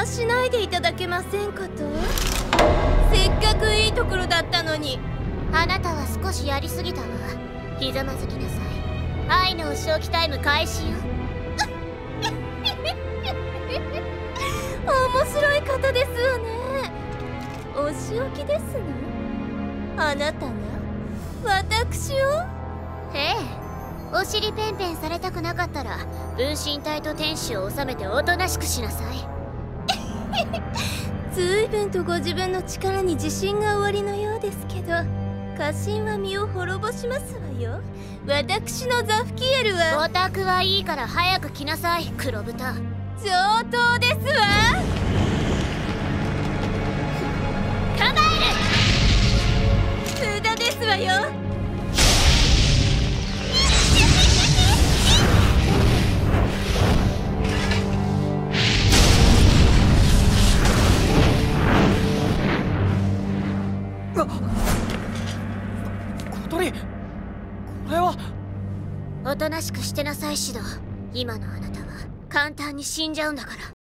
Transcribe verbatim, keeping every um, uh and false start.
はしないでいただけませんかと。せっかくいいところだったのに。 あなたは少しやりすぎたわ。ひざまずきなさい。愛のお仕置きタイム開始よ。 面白い方ですわね。お仕置きですの？あなたが私を？ ええ、お尻ペンペンされたくなかったら分身体と天使を収めておとなしくしなさい。 随分とご自分の力に自信がおありのようですけど、家臣は身を滅ぼしますわよ。私のザフキエルは。 オタクはいいから早く来なさい、黒豚。 上等ですわ。 構える。無駄ですわよ。 小鳥、これは。 おとなしくしてなさい、シド。今のあなたは簡単に死んじゃうんだから。